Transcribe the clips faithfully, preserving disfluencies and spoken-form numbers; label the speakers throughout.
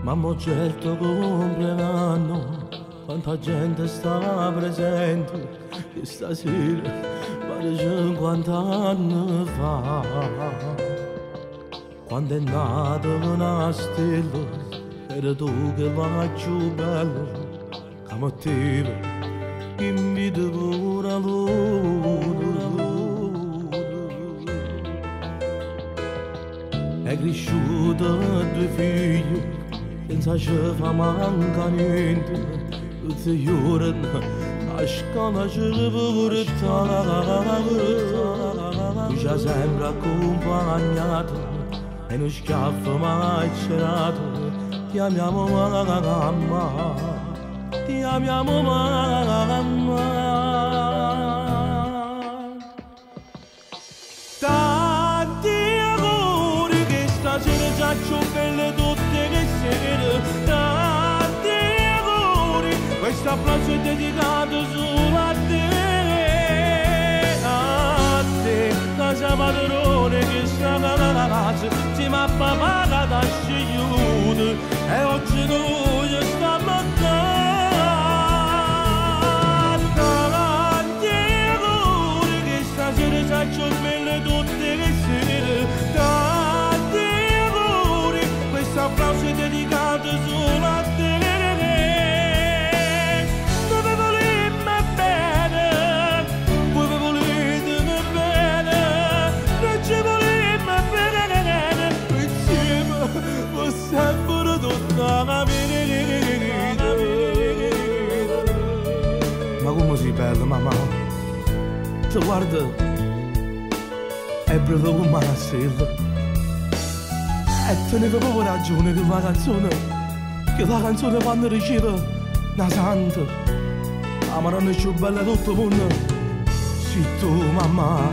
Speaker 1: Mamma certo compleanno, quanta gente sta presente, e stasera pare cinquanta anni fa. Quando è nata una stella, era tu che la più bella, che metteva in vita pure a loro. È cresciuta due figli, senza ci fa manca niente, tutti i giorni a scuola ci portava, lui ci ha sempre accompagnato e uno schiaffo mai cerato. Ti amiamo mamma, ti amiamo mamma. Tanti auguri che stasera già c'ho belle tutte le sere. Tanti auguri, questo applauso è dedicato solo a te, a te, casa padrone che sta la casa, si ma papà da scegliuto e oggi noi stiamo a tanti auguri che stasera già c'ho belle tutte le sere. Tanti auguri, questo applauso è dedicato solo a te. Dove volemmo bene, voi volete bene, noi ci volemmo bene, insieme per sempre tutta la vita. Ma come sei bella mamma, ti guarda, è brutta come una stella. E teneva proprio ragione che la canzone, che la canzone quando riceve una santa, la maronna più bella di tutto il mondo, sei tu mamma.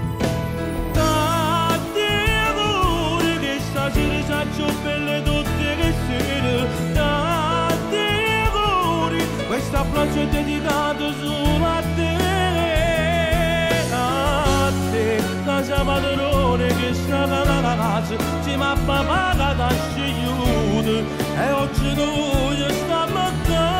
Speaker 1: Tanti auguri che stasera saggio belle tutte le sere. Tanti auguri, questo applauso è dedicato solo a te, a te, casa padrone che sta la casa, si ma papà da scegliuto e oggi noi stiamo a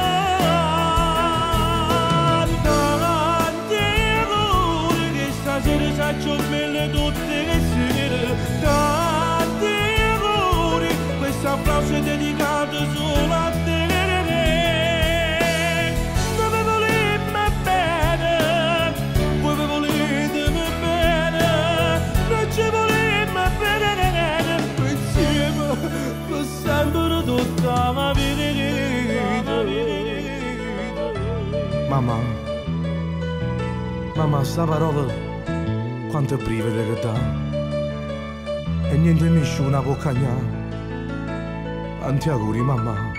Speaker 1: tanti auguri che stasera saggio belle tutte le sere. Tanti auguri, questo applauso è dedicato solo a te. Dove volemmo bene, voi volete bene, noi ci volemmo bene, insieme per sempre tutta la vita. Mamma, mamma, sta parola quanto brivide che dà, e niente nessuno può cagnare. Tanti auguri mamma.